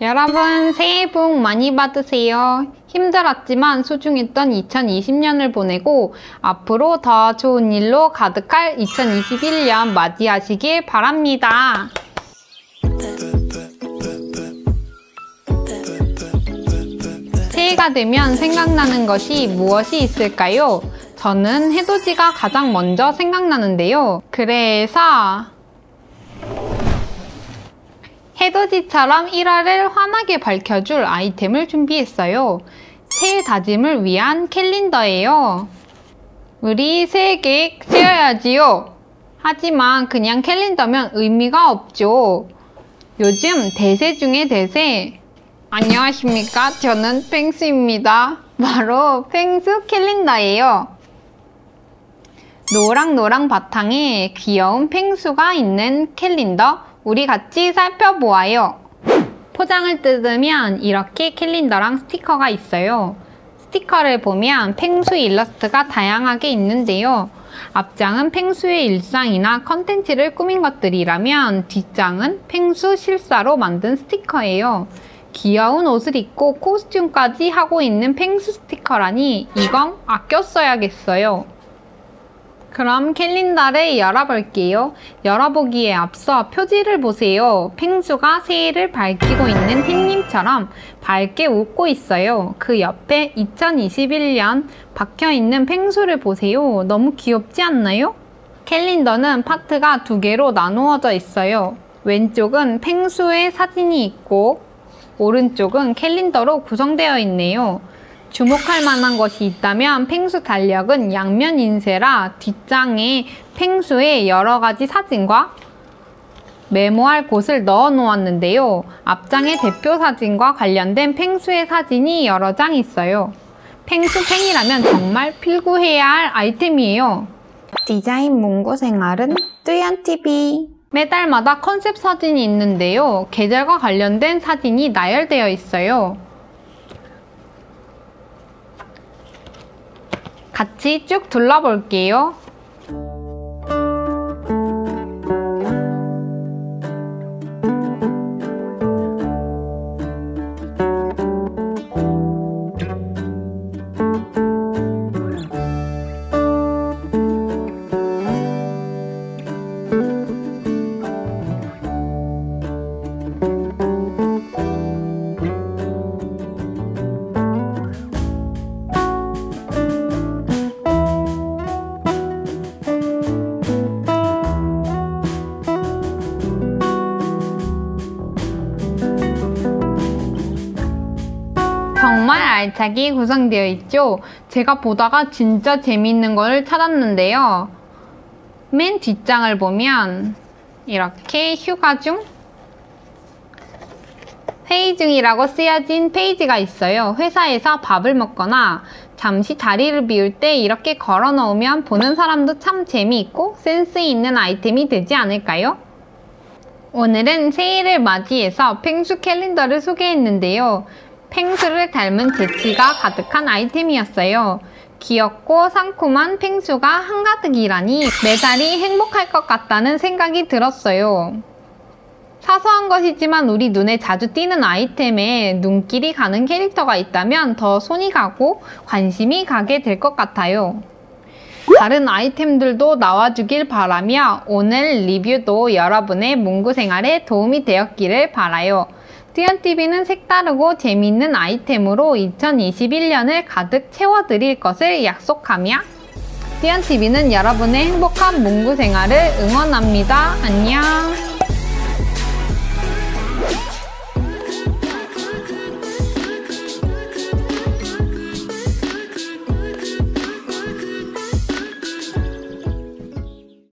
여러분 새해 복 많이 받으세요. 힘들었지만 소중했던 2020년을 보내고 앞으로 더 좋은 일로 가득할 2021년 맞이하시길 바랍니다. 새해가 되면 생각나는 것이 무엇이 있을까요? 저는 해돋이가 가장 먼저 생각나는데요. 그래서 해돋이처럼 1월을 환하게 밝혀줄 아이템을 준비했어요. 새해 다짐을 위한 캘린더예요. 우리 새해 계획 세워야지요. 하지만 그냥 캘린더면 의미가 없죠. 요즘 대세 중에 대세. 안녕하십니까? 저는 펭수입니다. 바로 펭수 캘린더예요. 노랑노랑 바탕에 귀여운 펭수가 있는 캘린더, 우리 같이 살펴보아요. 포장을 뜯으면 이렇게 캘린더랑 스티커가 있어요. 스티커를 보면 펭수 일러스트가 다양하게 있는데요. 앞장은 펭수의 일상이나 컨텐츠를 꾸민 것들이라면 뒷장은 펭수 실사로 만든 스티커예요. 귀여운 옷을 입고 코스튬까지 하고 있는 펭수 스티커라니 이건 아껴 써야겠어요. 그럼 캘린더를 열어볼게요. 열어보기에 앞서 표지를 보세요. 펭수가 새해를 밝히고 있는 햇님처럼 밝게 웃고 있어요. 그 옆에 2021년 박혀있는 펭수를 보세요. 너무 귀엽지 않나요? 캘린더는 파트가 두 개로 나누어져 있어요. 왼쪽은 펭수의 사진이 있고 오른쪽은 캘린더로 구성되어 있네요. 주목할 만한 것이 있다면 펭수 달력은 양면 인쇄라 뒷장에 펭수의 여러가지 사진과 메모할 곳을 넣어 놓았는데요. 앞장에 대표 사진과 관련된 펭수의 사진이 여러 장 있어요. 펭수 팬이라면 정말 필구해야 할 아이템이에요. 디자인 문구 생활은 뚜연TV. 매달마다 컨셉 사진이 있는데요. 계절과 관련된 사진이 나열되어 있어요. 같이 쭉 둘러볼게요. 정말 알차게 구성되어 있죠? 제가 보다가 진짜 재미있는 걸 찾았는데요. 맨 뒷장을 보면 이렇게 휴가 중, 회의 중이라고 쓰여진 페이지가 있어요. 회사에서 밥을 먹거나 잠시 자리를 비울 때 이렇게 걸어 놓으면 보는 사람도 참 재미있고 센스 있는 아이템이 되지 않을까요? 오늘은 새해를 맞이해서 펭수 캘린더를 소개했는데요. 펭수를 닮은 재치가 가득한 아이템이었어요. 귀엽고 상큼한 펭수가 한가득이라니 매달이 행복할 것 같다는 생각이 들었어요. 사소한 것이지만 우리 눈에 자주 띄는 아이템에 눈길이 가는 캐릭터가 있다면 더 손이 가고 관심이 가게 될 것 같아요. 다른 아이템들도 나와주길 바라며 오늘 리뷰도 여러분의 문구 생활에 도움이 되었기를 바라요. 뚜연TV는 색다르고 재미있는 아이템으로 2021년을 가득 채워드릴 것을 약속하며 뚜연TV는 여러분의 행복한 문구 생활을 응원합니다. 안녕!